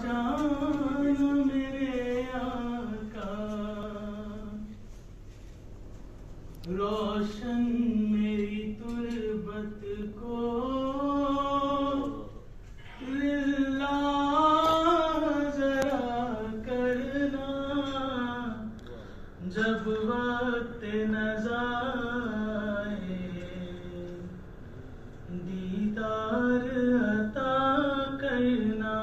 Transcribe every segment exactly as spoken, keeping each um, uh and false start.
जाना मेरे आका, रोशन मेरी तुरबत को लिल्ला जरा करना, जब वक्त नज़ाए दीदार अता करना।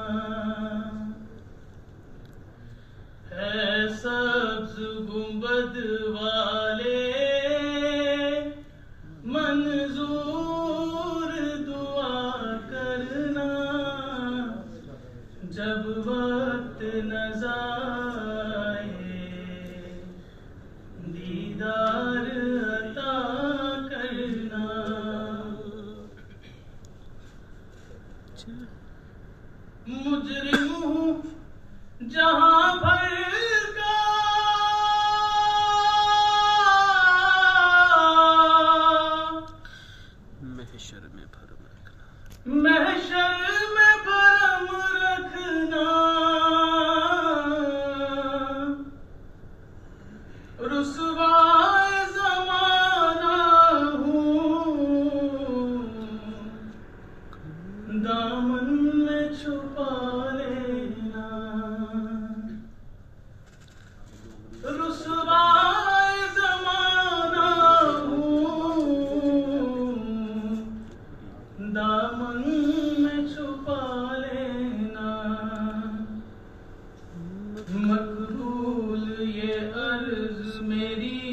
है सब्ज गुंबद वाले मंजूर दुआ करना, जब वक्त नज़ाए दीदार अता करना। मुजरिम हूँ जहाँ भर का, महशर में भरम रखना, महशर में भरम रखना। रुसवा ज़माना हूँ, दामन में छुपा लेना। रुसवा ज़माना हूँ, दामन में छुपा लेना। मकबूल ये अर्ज मेरी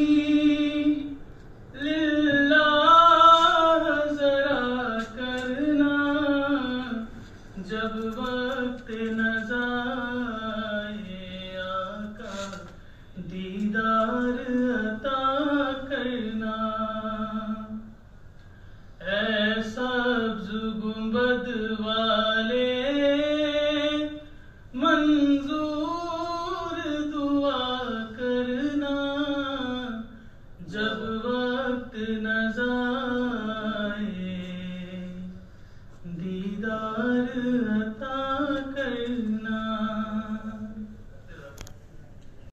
लिल्लाह जरा करना, जब वक्त नज़ाए आका दीदार अता